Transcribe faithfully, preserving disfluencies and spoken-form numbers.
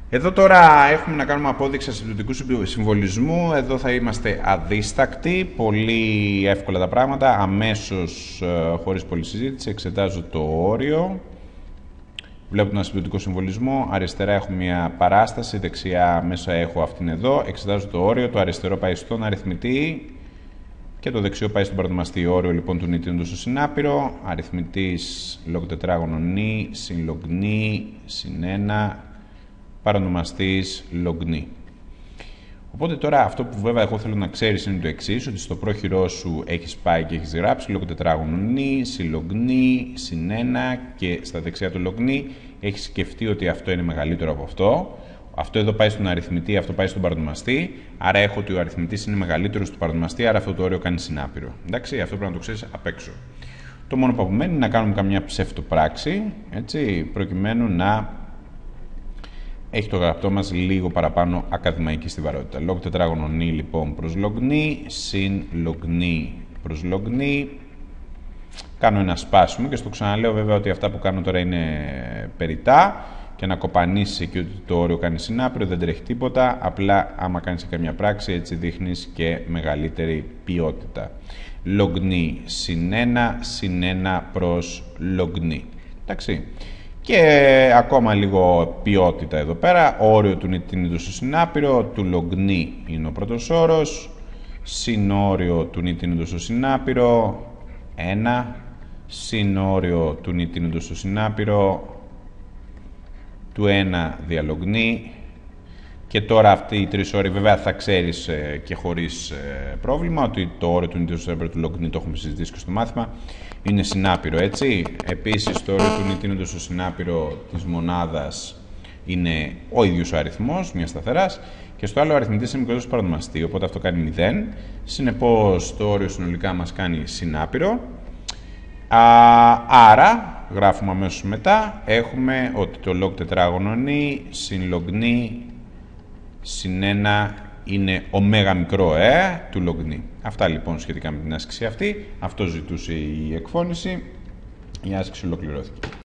Εδώ τώρα έχουμε να κάνουμε απόδειξη ασυμπτωτικού συμβολισμού. Εδώ θα είμαστε αδίστακτοι, πολύ εύκολα τα πράγματα, αμέσως, χωρίς πολλή συζήτηση. Εξετάζω το όριο. Βλέπω τον ασυμπτωτικό συμβολισμό. Αριστερά έχω μια παράσταση, δεξιά μέσα έχω αυτήν εδώ. Εξετάζω το όριο. Το αριστερό πάει στον αριθμητή και το δεξιό πάει στον παρονομαστή. Όριο λοιπόν του νητήνοντος στο συνάπειρο. Αριθμητής λόγω τετράγωνο νη, συν λογ νη, συν ένα. Παρονομαστής log νη. Οπότε τώρα αυτό που βέβαια εγώ θέλω να ξέρεις είναι το εξής, ότι στο πρόχειρό σου έχεις πάει και έχεις γράψει λόγω τετράγωνο νη, συν log νη, συν ένα και στα δεξιά του log νη έχεις σκεφτεί ότι αυτό είναι μεγαλύτερο από αυτό. Αυτό εδώ πάει στον αριθμητή, αυτό πάει στον παρονομαστή, άρα έχω ότι ο αριθμητής είναι μεγαλύτερος του παρονομαστή, άρα αυτό το όριο κάνει συνάπειρο. Εντάξει, αυτό πρέπει να το ξέρεις απ' έξω. Το μόνο που απομένει είναι να κάνουμε καμιά ψευτοπράξη, έτσι, προκειμένου να έχει το γραπτό μας λίγο παραπάνω ακαδημαϊκή στιβαρότητα. Λόγω τετράγωνο νη λοιπόν προς log νη, συν log νη προς log νη. Κάνω ένα σπάσιμο και στο ξαναλέω βέβαια ότι αυτά που κάνω τώρα είναι περιτά και να κοπανίσεις εκεί ότι το όριο κάνει συνάπειρο, δεν τρέχει τίποτα. Απλά άμα κάνεις καμιά πράξη έτσι δείχνεις και μεγαλύτερη ποιότητα. Log νη συν ένα, συν ένα προς log νη. Εντάξει. Και ακόμα λίγο ποιότητα εδώ πέρα, όριο του νητήνοντος στο συνάπειρο, του log νη είναι ο πρώτος όρος, συν όριο του νητήνοντος στο συνάπειρο, ένα, συν όριο του νητήνοντος στο συνάπειρο, του ένα δια log νη, και τώρα αυτοί οι τρεις όροι βέβαια θα ξέρεις ε, και χωρίς ε, πρόβλημα ότι το όριο του νητήνοντος στο συνάπειρο του log νη το έχουμε συζητήσει και στο μάθημα, είναι συνάπειρο, έτσι. Επίσης, το όριο του νητήνοντος στο συνάπειρο της μονάδας είναι ο ίδιος ο αριθμός, μια σταθεράς, και στο άλλο ο αριθμητής είναι μικρότερος παρονομαστή, οπότε αυτό κάνει μηδέν. Συνεπώς, το όριο συνολικά μας κάνει συνάπειρο. Α, άρα, γράφουμε αμέσως μετά, έχουμε ότι το log τετράγωνο νη συν log νη συν ένα είναι ωμέγα μικρό ε του log νη. Αυτά λοιπόν σχετικά με την άσκηση αυτή. Αυτό ζητούσε η εκφώνηση. Η άσκηση ολοκληρώθηκε.